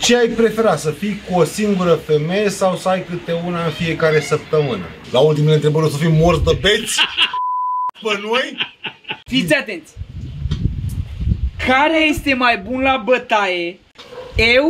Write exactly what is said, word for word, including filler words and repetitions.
Ce ai prefera, să fii cu o singură femeie sau să ai câte una în fiecare săptămână? La ultimele întrebări o să fim morți de beți? Pe noi? Fiți atenți! Care este mai bun la bătaie? Eu